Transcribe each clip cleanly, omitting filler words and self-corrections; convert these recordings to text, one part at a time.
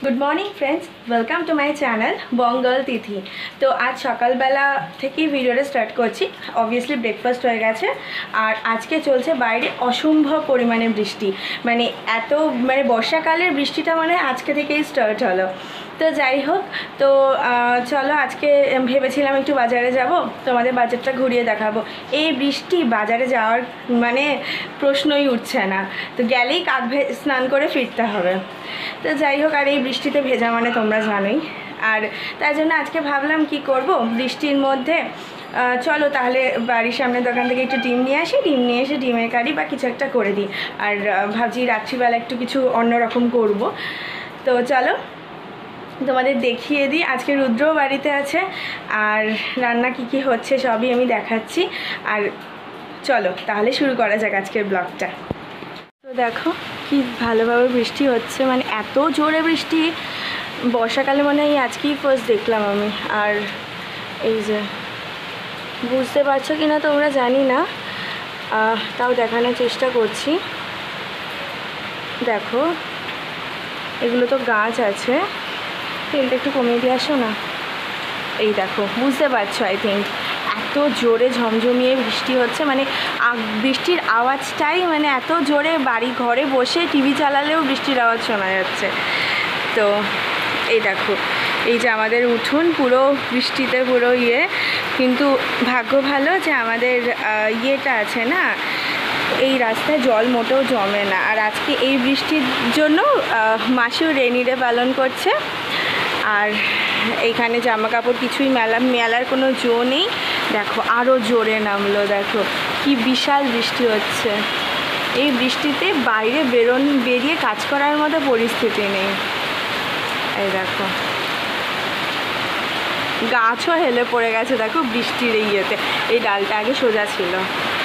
Good morning friends, welcome to my channel Bangal Tithi. তো আজ সকালবেলা থেকেই ভিডিওটা স্টার্ট করছি। অবভিয়াসলি ব্রেকফাস্ট হয়ে গেছে আর আজকে চলছে বাইরে অসম্ভব পরিমাণে বৃষ্টি। এত বর্ষাকালের বৃষ্টিটা আজকে থেকেই স্টার্ট হলো। তো যাই হোক, তো চলো আজকে ভেবেছিলাম একটু বাজারে যাব, তোমাদের বাজারটা ঘুরিয়ে দেখাবো। এই বৃষ্টি বাজারে যাওয়ার প্রশ্নই উঠছে না, তো গেলেই কাক স্নান করে ফিরতে হবে। তো যাই হোক, আর এই বৃষ্টিতে ভেজা তোমরা জানোই। আর তাই জন্য আজকে ভাবলাম কি করব বৃষ্টির মধ্যে, চলো তাহলে বাড়ির সামনের দোকান থেকে একটু ডিম নিয়ে আসি, ডিম নিয়ে এসে ডিমের কারি বা কিছু একটা করে দিই। আর ভাবছি রাত্রিবেলা একটু কিছু অন্যরকম করব। তো চলো তোমাদের দেখিয়ে দিই। আজকে রুদ্রও বাড়িতে আছে আর রান্না কি হচ্ছে সবই আমি দেখাচ্ছি। আর চলো তাহলে শুরু করা যাক আজকের ব্লগটা। তো দেখো কি ভালোভাবে বৃষ্টি হচ্ছে, এত জোরে বৃষ্টি বর্ষাকালে এই আজকেই ফার্স্ট দেখলাম আমি। আর এই যে বুঝতে পারছো কি না তোমরা জানি না, তাও দেখানোর চেষ্টা করছি। দেখো এগুলো তো গাছ আছে, তেলটা একটু কমিয়ে দিয়ে আসো না। এই দেখো, বুঝতে পারছো আই থিঙ্ক এত জোরে ঝমঝমিয়ে বৃষ্টি হচ্ছে, বৃষ্টির আওয়াজটাই এত জোরে, বাড়ি ঘরে বসে টিভি চালালেও বৃষ্টির আওয়াজ শোনা যাচ্ছে। তো এই দেখো, এই যে আমাদের উঠোন পুরো বৃষ্টিতে পুরো কিন্তু ভাগ্য ভালো যে আমাদের ইয়েটা আছে না, এই রাস্তায় জল মোটেও জমে না। আর আজকে এই বৃষ্টির জন্য মাসিও রেনি ডে পালন করছে। আর এইখানে জামা কাপড় কিছুই মেলার কোনো জো নেই। দেখো আরও জোরে নামলো, দেখো কি বিশাল বৃষ্টি হচ্ছে। এই বৃষ্টিতে বাইরে বেরিয়ে কাজ করার মতো পরিস্থিতি নেই। এই দেখো গাছও হেলে পড়ে গেছে, দেখো বৃষ্টির এই ডালটা আগে সোজা ছিল।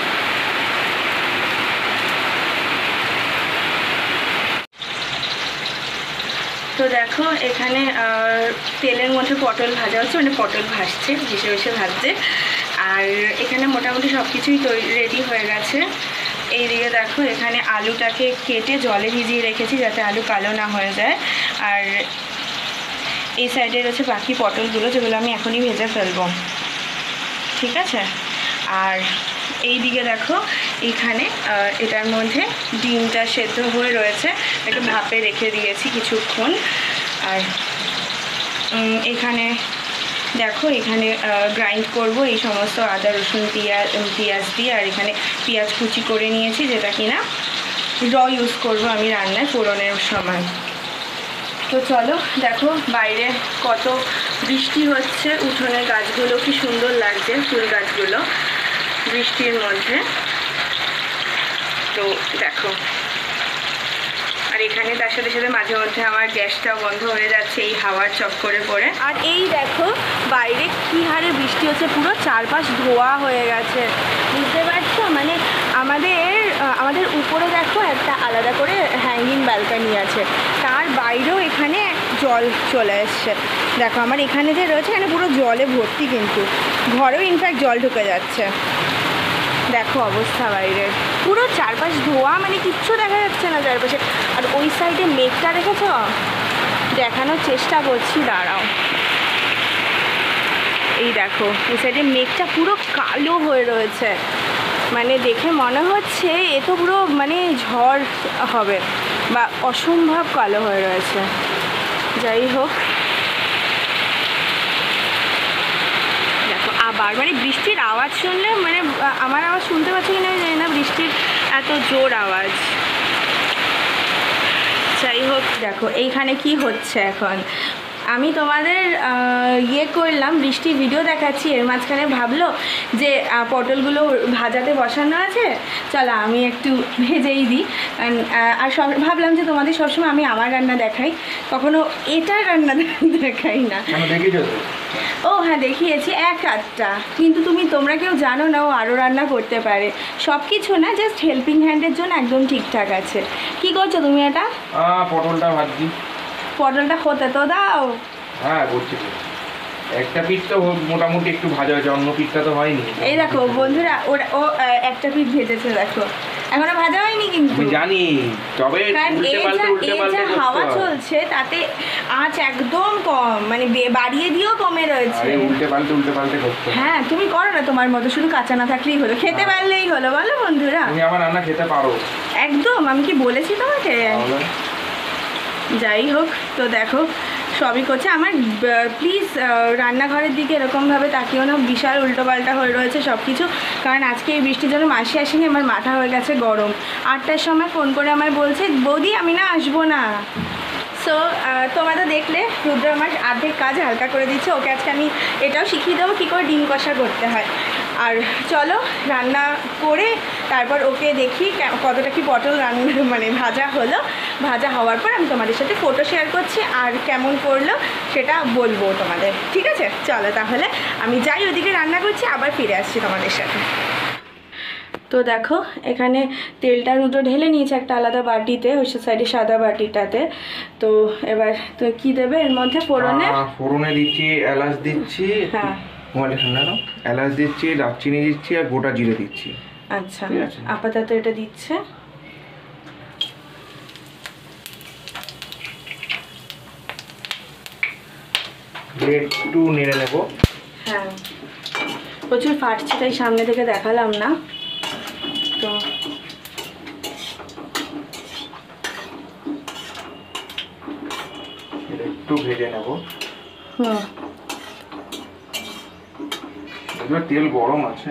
তো দেখো এখানে তেলের মধ্যে পটল ভাজা হচ্ছে, পটল ভাজছে, ভেসে ভেসে ভাজছে। আর এখানে মোটামুটি সব কিছুই রেডি হয়ে গেছে। এইদিকে দেখো এখানে আলুটাকে কেটে জলে ভিজিয়ে রেখেছি যাতে আলু কালো না হয়ে যায়। আর এই সাইডে রয়েছে বাকি পটলগুলো, যেগুলো আমি এখনই ভেজে ফেলবো, ঠিক আছে। আর এই দিকে দেখো এইখানে এটার মধ্যে ডিমটা সেদ্ধ হয়ে রয়েছে, একটু ভাপে রেখে দিয়েছি কিছুক্ষণ। আর এখানে দেখো এখানে গ্রাইন্ড করব এই সমস্ত আদা রসুন পেঁয়াজ দিয়ে। আর এখানে পেঁয়াজ কুচি করে নিয়েছি, যেটা কিনা ইউজ করব আমি রান্নায় ফোড়নের সময়। তো চলো দেখো বাইরে কত বৃষ্টি হচ্ছে, উঠোনের গাছগুলো কি সুন্দর লাগছে, ফুল গাছগুলো বৃষ্টির মধ্যে। তো দেখো, আর এখানে তার সাথে সাথে মাঝে মধ্যে আমার গ্যাসটাও বন্ধ হয়ে যাচ্ছে এই হাওয়ার চক্করে পড়ে। আর এই দেখো বাইরে কি হারে বৃষ্টি হচ্ছে, পুরো চারপাশ ধোয়া হয়ে গেছে, বুঝতে পারছো। আমাদের উপরে দেখো একটা আলাদা করে হ্যাঙ্গিং ব্যালকনি আছে, তার বাইরেও এখানে জল চলে এসছে। দেখো আমার এখানে যে রয়েছে এখানে পুরো জলে ভর্তি, কিন্তু ঘরেও ইনফ্যাক্ট জল ঢুকে যাচ্ছে। দেখো অবস্থা বাইরের, পুরো চারপাশ ধোয়া, কিচ্ছু দেখা যাচ্ছে না চারপাশে। আর ওই সাইডে মেঘটা রেখেছ, দেখানোর চেষ্টা করছি, দাঁড়াও। এই দেখো ওই সাইডে মেঘটা পুরো কালো হয়ে রয়েছে, দেখে মনে হচ্ছে এ তো পুরো ঝড় হবে বা অসম্ভব কালো হয়ে রয়েছে। যাই হোক, দেখো আবার বৃষ্টির আওয়াজ শুনলে আমার আওয়াজ শুনতে পাচ্ছি কিনা আমি জানি না, বৃষ্টির এত জোর আওয়াজ। যাই হোক দেখো এইখানে কি হচ্ছে এখন, আমি তোমাদের করলাম বৃষ্টির ভিডিও দেখাচ্ছি, এর মাঝখানে ভাবলো যে পটলগুলো ভাজাতে বসানো আছে, চলো আমি একটু ভেজেই দিই। আর ভাবলাম যে তোমাদের সবসময় আমি আমার রান্না দেখাই, কখনো এটার রান্না দেখাই না। ও হ্যাঁ দেখিয়েছি এক আধটা, কিন্তু তোমরা কেউ জানো না ও আরও রান্না করতে পারে। সব কিছু না, জাস্ট হেল্পিং হ্যান্ডের জন্য একদম ঠিকঠাক আছে। কি করছো তুমি? এটা পটলটা ভাজছি। পটলটা হতে তো দাও। হ্যাঁ করছি। একটা পিঠ তো মোটামুটি একটু ভাজা হয়েছে, অন্য পিঠটা তো হয়নি। এই দেখো বন্ধুরা, ও একটা পিঠ ভেজেছে, দেখো এখনো ভাজা হয়নি কিন্তু। আমি জানি, তবে উল্টে পাল্টে হাওয়া চলছে তাতে আঁচ একদম কম, মানে বাড়িয়ে দিয়েও কমে রয়েছে। উল্টে পাল্টে করতে। হ্যাঁ তুমি করো না তোমার মতো, শুধু কাঁচা না থাকলেই হলো, খেতে পারলেই হলো, বলো বন্ধুরা। তুমি আমার রান্না খেতে পারো একদম, আমি কি বলেছি তোমাকে? যাই হোক, তো দেখো সবই করছে আমার। প্লিজ রান্নাঘরের দিকে এরকমভাবে তাকিও না, বিশাল উল্টোপাল্টা হয়ে রয়েছে সব কিছু। কারণ আজকে এই বৃষ্টির জন্য মাসি আসেনি, আমার মাথা হয়ে গেছে গরম। 8টার সময় ফোন করে আমায় বলছে, বৌদি আমি না আসবো না। সো তোমরা দেখলে রুদ্র আমার অর্ধেক কাজ হালকা করে দিচ্ছে। ওকে আজকে আমি এটাও শিখিয়ে দেবো কী করে ডিম কষা করতে হয়। আর চলো রান্না করে তারপর ওকে দেখি কতটা কি পটল রান্না মানে ভাজা হলো। ভাজা হওয়ার পর আমি তোমাদের সাথে ফটো শেয়ার করছি, আর কেমন করলো সেটা বলবো তোমাদের, ঠিক আছে? চলো তাহলে আমি যাই ওদিকে রান্না করছি, আবার ফিরে আসছি তোমাদের সাথে। তো দেখো এখানে তেলটা রুদ্র ঢেলে নিয়েছে একটা আলাদা বাটিতে, ওই সাইডে সাদা বাটিটাতে। তো এবার তো কি দেবে এর মধ্যে? ফোড়নে দিচ্ছি এলাচ দিচ্ছি, হ্যাঁ মোবাইলটা ঠান্ডা নাও, এলাচ দিচ্ছি, দারচিনি দিচ্ছি আর গোটা জিরে দিচ্ছি। আচ্ছা আপাতত এটা দিচ্ছে। একটু নেড়ে নেব। হ্যাঁ প্রচুর ফাটছে তাই সামনে থেকে দেখালাম না। তো একটু ভেজে নেব। এবার তেল গরম আছে,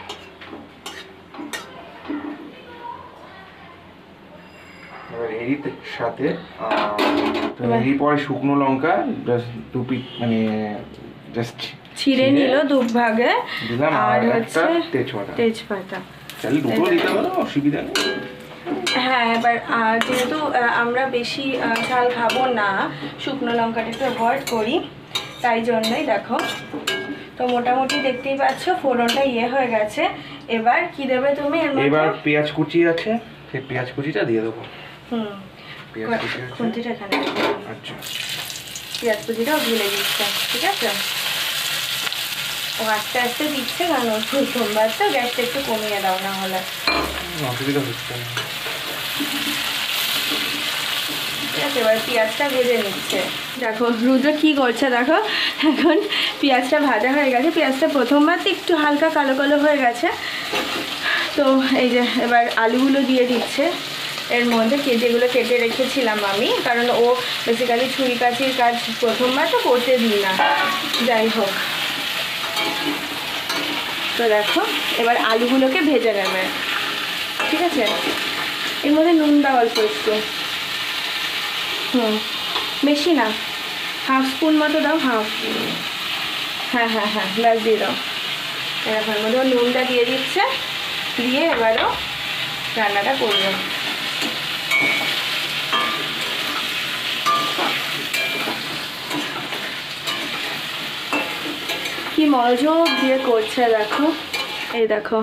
এবার এরই সাথে পরে শুকনো লঙ্কা দু পিস মানে জাস্ট ছিঁড়ে নিল দু ভাগে, দিলাম, আর হচ্ছে তেজপাতা চাইলে দুটো দিতে পারো, অসুবিধা নেই। হ্যাঁ এবার যেহেতু আমরা বেশি ঝাল খাবো না, শুকনো লঙ্কাটা একটু অ্যাভয়েড করি, তাই জন্যই দেখো। তো মোটামুটি দেখতেই পাচ্ছ ফোড়নটা হয়ে গেছে। এবার কি দেবে তুমি এর মধ্যে? এবার পেঁয়াজ কুচি আছে, সেই পেঁয়াজ কুচিটা দিয়ে দেবো। পেঁয়াজ কুচিটা এখানে। আচ্ছা পেঁয়াজ কুচিটাও ঢেলে দিচ্ছে, ঠিক আছে? ও আস্তে আস্তে দিচ্ছে, কারণ প্রথমবার তো গ্যাসটা একটু কমিয়ে দাও, না হলে অসুবিধা হচ্ছে না। ঠিক আছে এবার পেঁয়াজটা ভেজে নিচ্ছে। দেখো রুদ্র কী করছে দেখো, এখন পেঁয়াজটা ভাজা হয়ে গেছে। পেঁয়াজটা প্রথমবার তো একটু হালকা কালো কালো হয়ে গেছে। তো এই যে এবার আলুগুলো দিয়ে দিচ্ছে এর মধ্যে, যেগুলো কেটে রেখেছিলাম আমি, কারণ ও বেসিক্যালি ছুরি কাচির কাজ প্রথমবার তো করতে দিই না। যাই হোক, তো দেখো এবার আলুগুলোকে ভেজে নেবে, ঠিক আছে? এর মধ্যে নুন দাও অল্প একটু, বেশি না, হাফ স্পুন মতো দাও, হাফ। হ্যাঁ হ্যাঁ হ্যাঁ ব্যাস দিয়ে দাও। এর মধ্যে নুনটা দিয়ে দিচ্ছে, দিয়ে এবারও রান্নাটা করবে। কি মনোযোগ দিয়ে করছে দেখো, এই দেখো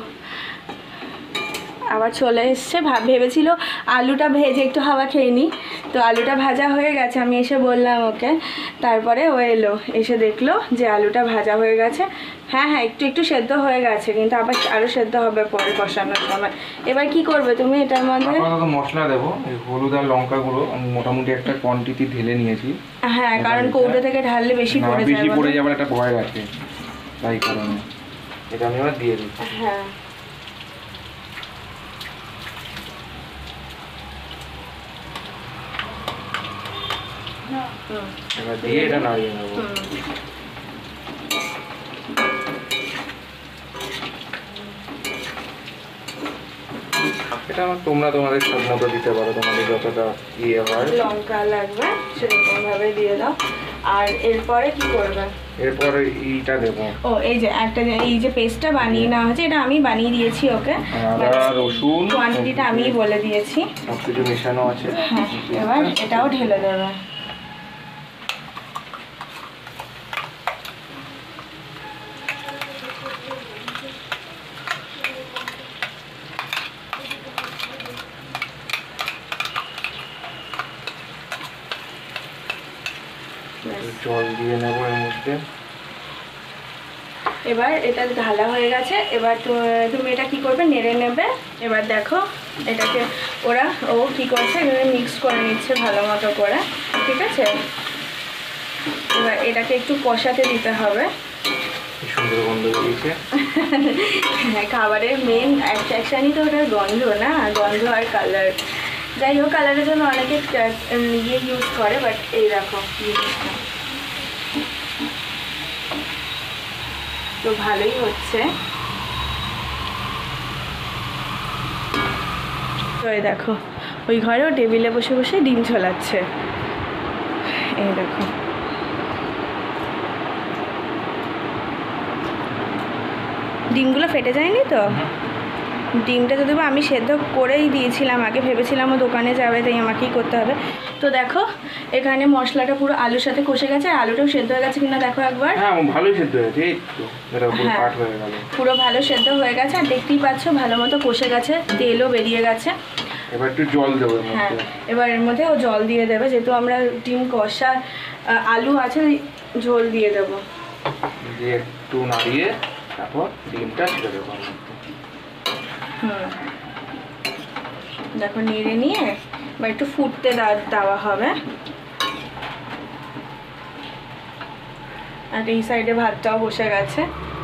আবার চলে এসছে। ভেবেছিল আলুটা ভেজে একটু হাওয়া খেয়ে নিই, তো আলুটা ভাজা হয়ে গেছে। আমি এসে বললাম ওকে, তারপরে ও এলো, এসে দেখলো যে আলুটা ভাজা হয়ে গেছে। হ্যাঁ হ্যাঁ একটু একটু সেদ্ধ হয়ে গেছে, কিন্তু আবার আরও সেদ্ধ হবে পরে কষানোর সময়। এবার কি করবে তুমি এটার মধ্যে? মশলা দেবো, হলুদ আর লঙ্কা গুঁড়ো আমি মোটামুটি একটা কোয়ান্টিটি ঢেলে নিয়েছি। হ্যাঁ কারণ কৌটো থেকে ঢাললে বেশি পড়ে যাবে, একটা ভয় আছে, তাই কারণে এটা আমি আবার দিয়ে দিই। হ্যাঁ এবার দিয়ে এটা নাড়িয়ে নেবো। এটা তোমরা তোমাদের স্বাদ মতো দিতে পারো, তোমাদের যতটা ইয়ে হয়। লঙ্কা লাগবে সেরকম ভাবে দিয়ে দাও। আর এরপরে কি করবে? এরপরে এইটা দেবো। ও এই যে একটা এই যে পেস্টটা বানিয়ে নেওয়া হয়েছে, এটা আমি বানিয়ে দিয়েছি ওকে। আদা রসুন কোয়ান্টিটিটা আমি বলে দিয়েছি, সবকিছু মেশানো আছে। হ্যাঁ এবার এটাও ঢেলে দেবে। জল দিয়ে নেবো এর মধ্যে। এবার এটা ঢালা হয়ে গেছে। এবার তুমি এটা কি করবে, নেড়ে নেবে। এবার দেখো এটাকে ও কি করছে, এখানে মিক্স করে নিচ্ছে ভালো মতো করে, ঠিক আছে। এবার এটাকে একটু কষাতে দিতে হবে। সুন্দর গন্ধ বেরিয়েছে। হ্যাঁ, খাবারের মেন অ্যাট্রাকশনই তো ওটার গন্ধ না, গন্ধ আর কালার। যাই হোক, কালারের জন্য অনেকে ইউজ করে, বাট এই দেখো জিনিসটা তো ভালোই হচ্ছে। তো এই দেখো ওই ঘরেও টেবিলে বসে বসে ডিম ছোলাচ্ছে, এই দেখো। ডিমগুলো ফেটে যায়নি তো? ডিমটা যদি আমি সেদ্ধ করেই দিয়েছিলাম, আগে ভেবেছিলাম ও দোকানে যাবে, তাই আমাকেই করতে হবে। তো দেখো এখানে মশলাটা পুরো আলুর সাথে কষে গেছে, আলুটাও সেদ্ধ হয়ে গেছে কিনা দেখো একবার। হ্যাঁ, ভালোই সেদ্ধ হয়েছে, এই তো এটা পুরো পাট হয়ে গেল, পুরো ভালো সেদ্ধ হয়ে গেছে। আর দেখতেই পাচ্ছ ভালো মতো কষে গেছে, তেলও বেরিয়ে গেছে। এবার একটু জল দেবো। হ্যাঁ, এবার এর মধ্যে ও জল দিয়ে দেবে, যেহেতু আমরা ডিম কষা আলু আছে, ঝোল দিয়ে দেবো। দিয়ে একটু নাড়িয়ে তারপর ডিমটা ছেড়ে দেবো। দেখো নেড়ে নিয়ে বা একটু ফুটতে দেওয়া হবে। আর এই সাইডে ভাতটাও বসে গেছে,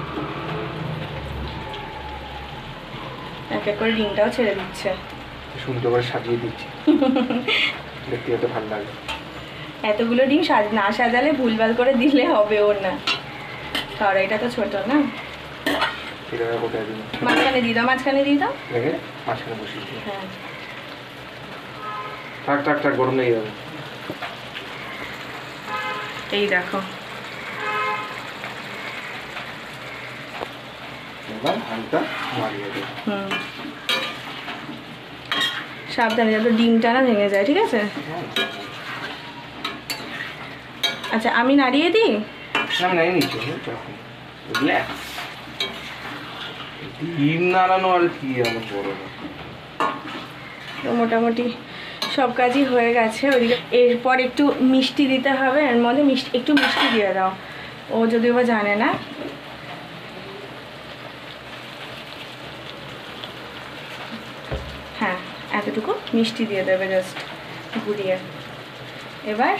এক এক করে ডিমটাও ছেড়ে দিচ্ছে। সুন্দর করে সাজিয়ে দিচ্ছি, দেখতে এত ভালো লাগে। এতগুলো ডিম না সাজালে ভুলভাল করে দিলে হবে ওর না, কড়াইটা তো ছোট না। মাঝখানে দিয়ে দাও, মাঝখানে দিয়ে দাও, মাঝখানে বসিয়ে দিই। হ্যাঁ থাক থাক থাক, গরম লেগে যাবে। এই দেখো এবার হালকা মারিয়ে দেবো। সাবধানে যাতে ডিমটা না ভেঙে যায়, ঠিক আছে। আচ্ছা আমি নাড়িয়ে দিই। আমি নাড়িয়ে নিচ্ছি, ডিম নাড়ানো আর কি আমার বড় না। তো মোটামুটি সব কাজই হয়ে গেছে ওদিকে। এরপর একটু মিষ্টি দিতে হবে, এর মধ্যে একটু মিষ্টি দিয়ে দাও, ও যদিও বা জানে না। হ্যাঁ, এতটুকু মিষ্টি দিয়ে দেবে জাস্ট ঘুরিয়ে। এবার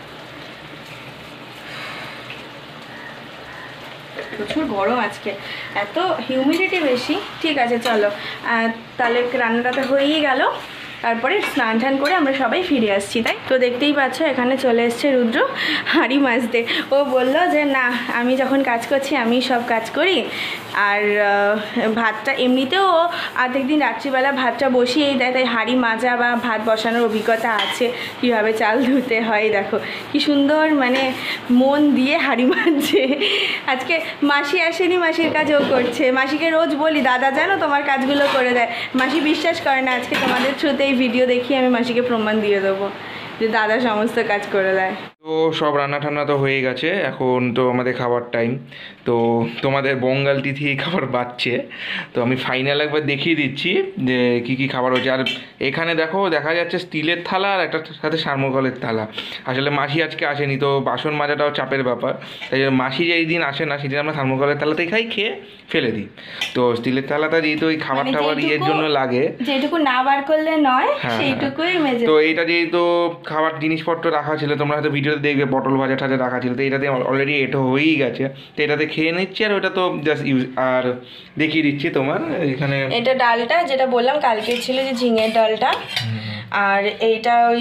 প্রচুর গরম আজকে, এত হিউমিডিটি বেশি। ঠিক আছে চলো, তাহলে রান্নাটা তো হয়েই গেল, তারপরে স্নান টান করে আমরা সবাই ফিরে আসছি। তাই তো দেখতেই পাচ্ছ এখানে চলে এসছে রুদ্র হাঁড়ি মাজতে। ও বললো যে না, আমি যখন কাজ করছি আমি সব কাজ করি, আর ভাতটা এমনিতেও ও আধেক দিন রাত্রিবেলা ভাতটা বসিয়েই দেয়, তাই হাঁড়ি মাজা বা ভাত বসানোর অভিজ্ঞতা আছে, কীভাবে চাল ধুতে হয়। দেখো কি সুন্দর মানে মন দিয়ে হাঁড়ি মাজছে। আজকে মাসি আসেনি, মাসির কাজ ও করছে। মাসিকে রোজ বলি দাদা জানো তোমার কাজগুলো করে দেয়, মাসি বিশ্বাস করে না। আজকে তোমাদের থ্রুতে এই ভিডিও দেখিয়ে আমি মাসিকে প্রমাণ দিয়ে দেবো যে দাদা সমস্ত কাজ করে দেয়। তো সব রান্না ঠান্না তো হয়ে গেছে, এখন তো আমাদের খাবার টাইম। তো তোমাদের বঙ্গাল তিথি খাবার বাড়ছে, তো আমি ফাইনাল একবার দেখিয়ে দিচ্ছি যে কী কী খাবার হচ্ছে। আর এখানে দেখো দেখা যাচ্ছে স্টিলের থালা আর একটা সাথে থার্মোকলের থালা। আসলে মাসি আজকে আসেনি, তো বাসন মাজাটাও চাপের ব্যাপার, তাই মাসি যেই দিন আসে না সেদিন আমরা থার্মোকলের থালাতেই খাই, খেয়ে ফেলে দিই। তো স্টিলের থালাটা যেহেতু ওই খাবার টাবার ইয়ের জন্য লাগে, যেটুকু না বার করলে নয় সেইটুকুই মেজে। তো এইটা যেহেতু খাবার জিনিসপত্র রাখা ছিল, তোমরা হয়তো ভিডিওতে দেখবে পটল ভাজা টাজা রাখা ছিল, তো এটাতে অলরেডি এটা হয়েই গেছে, তো এটাতে খেয়ে নিচ্ছি। আর ওটা তো জাস্ট ইউজ। আর দেখিয়ে দিচ্ছি তোমার এখানে এটা ডালটা, যেটা বললাম কালকে ছিল যে ঝিঙের ডালটা, আর এইটা ওই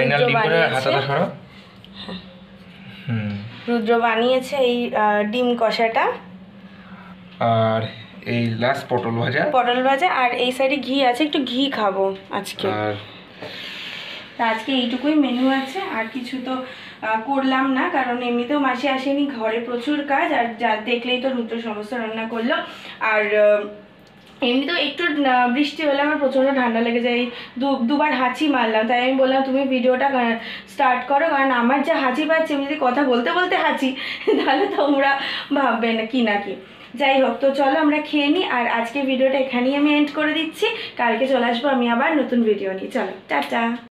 রুদ্র বানিয়েছে এই ডিম কষাটা, আর এই লাস্ট পটল ভাজা, আর এই সাইডে ঘি আছে, একটু ঘি খাবো আজকে। আজকে এইটুকুই মেনু আছে, আর কিছু তো করলাম না, কারণ এমনিতেও মাসি আসেনি, ঘরে প্রচুর কাজ। আর যা দেখলেই তো রুদ্র সমস্ত রান্না করলো। আর এমনিতেও একটু বৃষ্টি হলে আমার প্রচণ্ড ঠান্ডা লেগে যায়, দুবার হাঁচি মারলাম, তাই আমি বললাম তুমি ভিডিওটা স্টার্ট করো, কারণ আমার যা হাঁচি পাচ্ছে, আমি যদি কথা বলতে বলতে হাঁচি তাহলে তোমরা ভাববে না কি না কি। যাই হোক, তো চলো আমরা খেয়ে নিই, আর আজকে ভিডিওটা এখানেই আমি এন্ড করে দিচ্ছি। কালকে চলে আসবো আমি আবার নতুন ভিডিও নিয়ে। চলো টাটা।